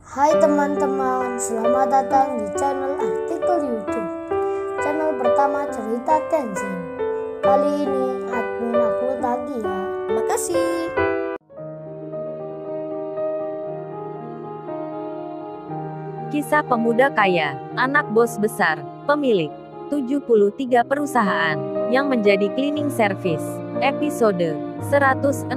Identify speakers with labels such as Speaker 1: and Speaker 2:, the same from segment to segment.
Speaker 1: Hai teman-teman, selamat datang di channel artikel YouTube. Channel pertama cerita Kenshin. Kali ini admin upload lagi ya. Makasih.
Speaker 2: Kisah pemuda kaya, anak bos besar, pemilik 73 perusahaan, yang menjadi cleaning service. Episode 165.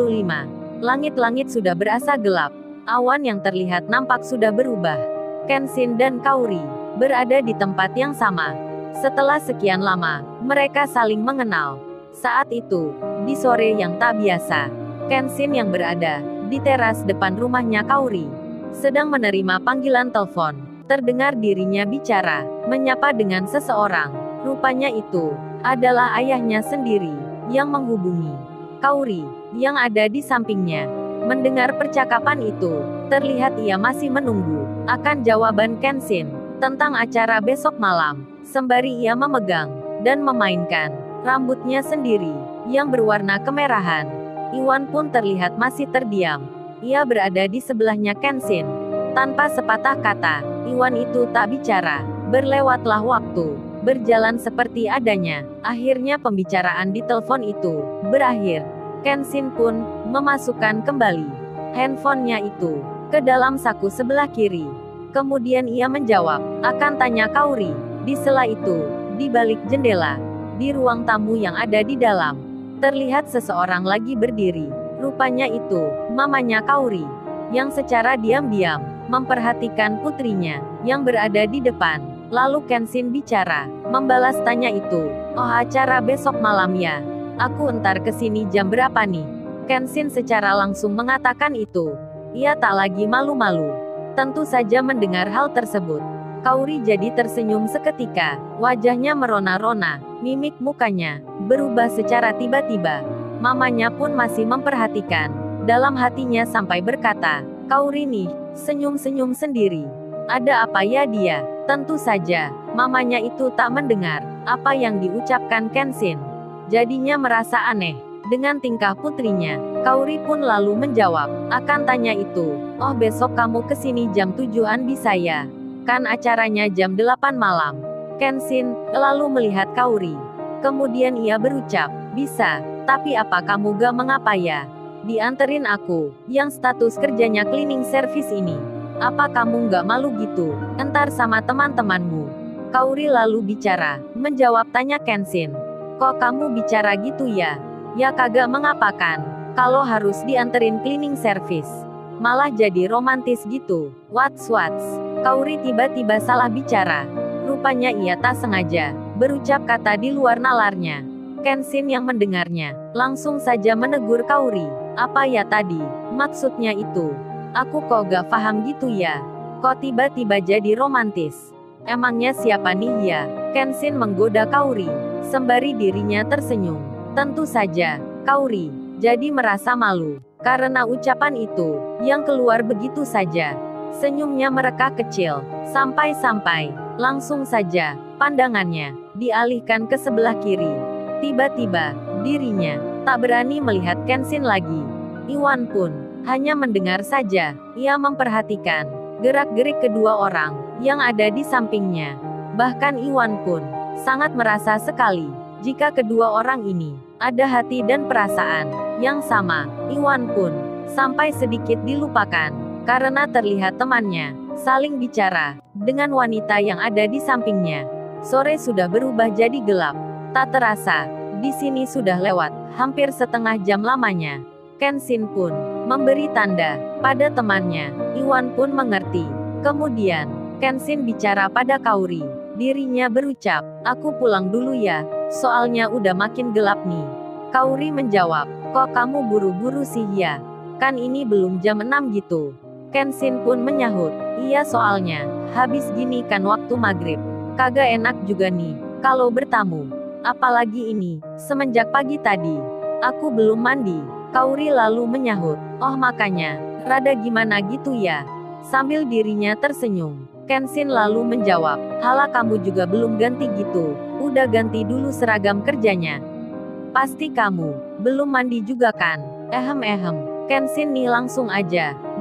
Speaker 2: Langit-langit sudah berasa gelap. Awan yang terlihat nampak sudah berubah. Kenshin dan Kaori berada di tempat yang sama. Setelah sekian lama, mereka saling mengenal. Saat itu, di sore yang tak biasa, Kenshin yang berada di teras depan rumahnya Kaori sedang menerima panggilan telepon. Terdengar dirinya bicara, menyapa dengan seseorang. Rupanya itu adalah ayahnya sendiri yang menghubungi. Kaori yang ada di sampingnya mendengar percakapan itu, terlihat ia masih menunggu akan jawaban Kenshin tentang acara besok malam, sembari ia memegang dan memainkan rambutnya sendiri yang berwarna kemerahan. Iwan pun terlihat masih terdiam. Ia berada di sebelahnya Kenshin. Tanpa sepatah kata, Iwan itu tak bicara. Berlewatlah waktu, berjalan seperti adanya. Akhirnya pembicaraan di telepon itu berakhir. Kenshin pun memasukkan kembali handphonenya itu ke dalam saku sebelah kiri. Kemudian ia menjawab akan tanya Kaori. Di sela itu, di balik jendela, di ruang tamu yang ada di dalam, terlihat seseorang lagi berdiri. Rupanya itu mamanya Kaori yang secara diam-diam memperhatikan putrinya yang berada di depan. Lalu Kenshin bicara, membalas tanya itu. Oh, acara besok malam ya? Aku entar kesini jam berapa nih? Kenshin secara langsung mengatakan itu. Ia tak lagi malu-malu. Tentu saja mendengar hal tersebut, Kaori jadi tersenyum seketika. Wajahnya merona-rona, mimik mukanya berubah secara tiba-tiba. Mamanya pun masih memperhatikan. Dalam hatinya sampai berkata, Kaori nih, senyum-senyum sendiri. Ada apa ya dia? Tentu saja, mamanya itu tak mendengar apa yang diucapkan Kenshin. Jadinya merasa aneh dengan tingkah putrinya. Kaori pun lalu menjawab, akan tanya itu. Oh, besok kamu kesini jam 7-an bisa ya? Kan acaranya jam 8 malam. Kenshin lalu melihat Kaori. Kemudian ia berucap, bisa. Tapi apa kamu gak mengapa ya? Dianterin aku, yang status kerjanya cleaning service ini. Apa kamu gak malu gitu? Entar sama teman-temanmu. Kaori lalu bicara, menjawab tanya Kenshin. Kok kamu bicara gitu ya? Ya kagak mengapakan. Kalau harus dianterin cleaning service, malah jadi romantis gitu. What's? Kaori tiba-tiba salah bicara. Rupanya ia tak sengaja berucap kata di luar nalarnya. Kenshin yang mendengarnya, langsung saja menegur Kaori. Apa ya tadi? Maksudnya itu. Aku kok gak paham gitu ya? Kok tiba-tiba jadi romantis? Emangnya siapa nih ya? Kenshin menggoda Kaori, sembari dirinya tersenyum. Tentu saja, Kaori jadi merasa malu karena ucapan itu yang keluar begitu saja. Senyumnya mereka kecil, sampai-sampai langsung saja pandangannya dialihkan ke sebelah kiri. Tiba-tiba, dirinya tak berani melihat Kenshin lagi. Iwan pun hanya mendengar saja. Ia memperhatikan gerak-gerik kedua orang yang ada di sampingnya. Bahkan Iwan pun sangat merasa sekali jika kedua orang ini ada hati dan perasaan yang sama. Iwan pun sampai sedikit dilupakan karena terlihat temannya saling bicara dengan wanita yang ada di sampingnya. Sore sudah berubah jadi gelap. Tak terasa, di sini sudah lewat hampir setengah jam lamanya. Kenshin pun memberi tanda pada temannya. Iwan pun mengerti. Kemudian, Kenshin bicara pada Kaori. Dirinya berucap, aku pulang dulu ya, soalnya udah makin gelap nih. Kaori menjawab, kok kamu buru-buru sih ya? Kan ini belum jam 6 gitu. Kenshin pun menyahut, iya soalnya, habis gini kan waktu maghrib. Kagak enak juga nih, kalau bertamu. Apalagi ini, semenjak pagi tadi, aku belum mandi. Kaori lalu menyahut, oh makanya, rada gimana gitu ya? Sambil dirinya tersenyum, Kenshin lalu menjawab, hala kamu juga belum ganti gitu, udah ganti dulu seragam kerjanya. Pasti kamu belum mandi juga kan? Kenshin nih langsung aja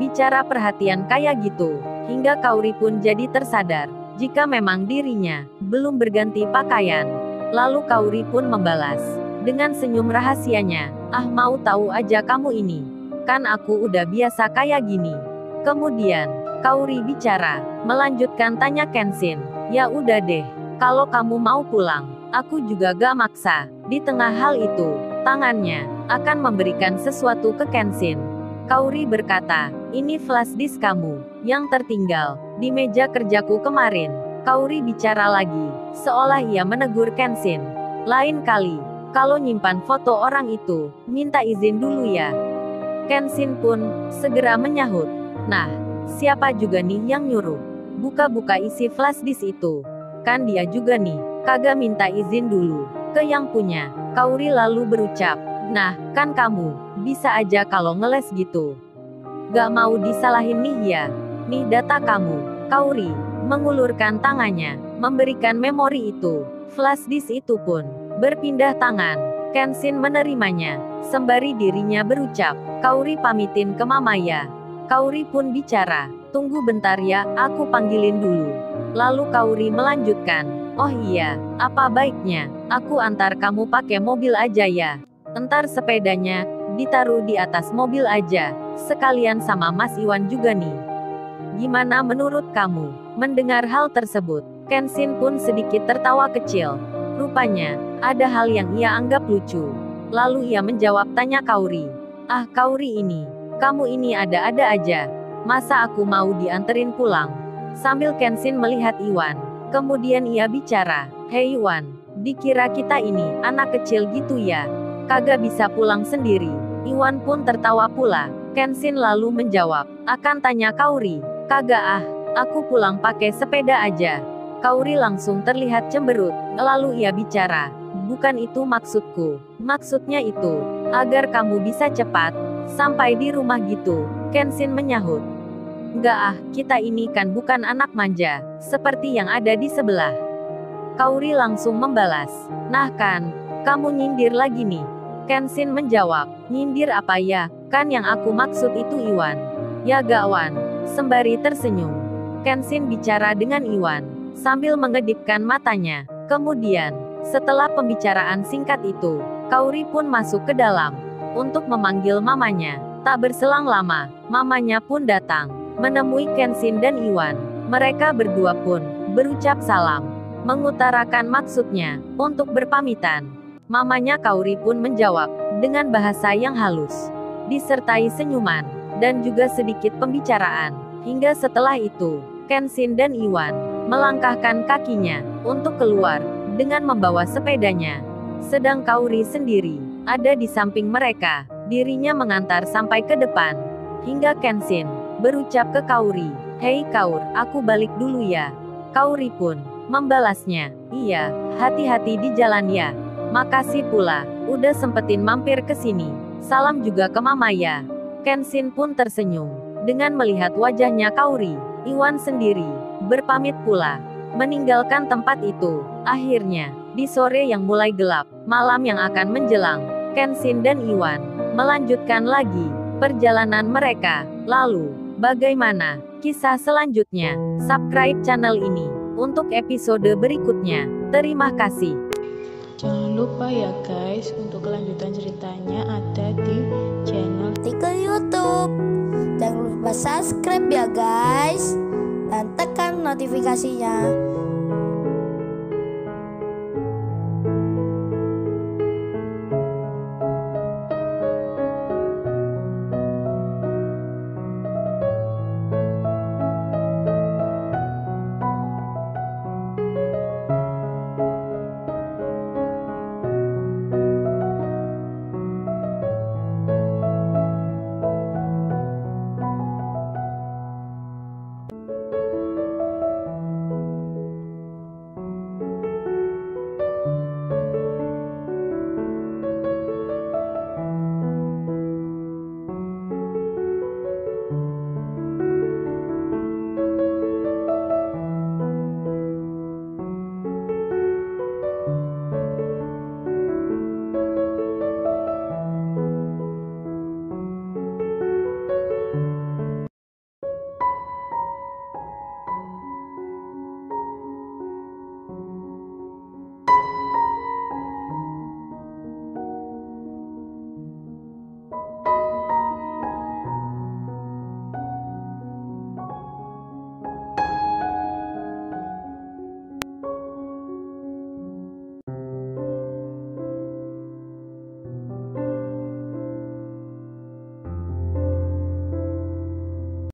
Speaker 2: bicara perhatian kayak gitu, hingga Kauri pun jadi tersadar, jika memang dirinya belum berganti pakaian. Lalu Kauri pun membalas, dengan senyum rahasianya, mau tahu aja kamu ini. Kan aku udah biasa kayak gini. Kemudian, Kauri bicara, melanjutkan tanya Kenshin, ya udah deh, kalau kamu mau pulang, aku juga gak maksa. Di tengah hal itu, tangannya akan memberikan sesuatu ke Kenshin. Kauri berkata, ini flash disk kamu, yang tertinggal di meja kerjaku kemarin. Kauri bicara lagi, seolah ia menegur Kenshin. Lain kali, kalau nyimpan foto orang itu, minta izin dulu ya. Kenshin pun segera menyahut, nah, siapa juga nih yang nyuruh buka-buka isi flash disk itu? Kan dia juga nih, kagak minta izin dulu ke yang punya. Kauri lalu berucap, nah, kan kamu bisa aja kalau ngeles gitu. Gak mau disalahin nih ya. Nih data kamu. Kauri mengulurkan tangannya, memberikan memori itu. Flash disk itu pun berpindah tangan. Kenshin menerimanya, sembari dirinya berucap, Kauri pamitin ke mama ya. Kauri pun bicara, tunggu bentar ya, aku panggilin dulu. Lalu Kauri melanjutkan, oh iya, apa baiknya aku antar kamu pakai mobil aja ya. Entar sepedanya ditaruh di atas mobil aja, sekalian sama Mas Iwan juga nih. Gimana menurut kamu? Mendengar hal tersebut, Kenshin pun sedikit tertawa kecil. Rupanya, ada hal yang ia anggap lucu. Lalu ia menjawab tanya Kauri. Ah Kauri ini, kamu ini ada-ada aja. Masa aku mau dianterin pulang? Sambil Kenshin melihat Iwan. Kemudian ia bicara, hei Iwan, dikira kita ini anak kecil gitu ya? Kagak bisa pulang sendiri. Iwan pun tertawa pula. Kenshin lalu menjawab, akan tanya Kauri. Kagak aku pulang pakai sepeda aja. Kauri langsung terlihat cemberut, lalu ia bicara, bukan itu maksudku. Maksudnya itu, agar kamu bisa cepat sampai di rumah gitu. Kenshin menyahut, enggak kita ini kan bukan anak manja, seperti yang ada di sebelah. Kauri langsung membalas, nah kan, kamu nyindir lagi nih. Kenshin menjawab, nyindir apa ya, kan yang aku maksud itu Iwan. Ya gawan, sembari tersenyum. Kenshin bicara dengan Iwan, sambil mengedipkan matanya. Kemudian, setelah pembicaraan singkat itu, Kauri pun masuk ke dalam, untuk memanggil mamanya. Tak berselang lama, mamanya pun datang, menemui Kenshin dan Iwan. Mereka berdua pun berucap salam, mengutarakan maksudnya untuk berpamitan. Mamanya Kauri pun menjawab, dengan bahasa yang halus, disertai senyuman, dan juga sedikit pembicaraan. Hingga setelah itu, Kenshin dan Iwan melangkahkan kakinya untuk keluar, dengan membawa sepedanya. Sedang Kauri sendiri ada di samping mereka, dirinya mengantar sampai ke depan. Hingga Kenshin berucap ke Kauri, hei Kaur, aku balik dulu ya. Kauri pun membalasnya, iya, hati-hati di jalan ya. Makasih pula, udah sempetin mampir ke sini. Salam juga ke mama ya. Kenshin pun tersenyum, dengan melihat wajahnya Kauri. Iwan sendiri berpamit pula, meninggalkan tempat itu. Akhirnya, di sore yang mulai gelap, malam yang akan menjelang, Kenshin dan Iwan melanjutkan lagi perjalanan mereka. Lalu, bagaimana kisah selanjutnya? Subscribe channel ini untuk episode berikutnya. Terima kasih.
Speaker 3: Jangan lupa ya guys, untuk kelanjutan ceritanya ada di channel
Speaker 1: Artikel YouTube. Jangan lupa subscribe ya guys, dan tekan notifikasinya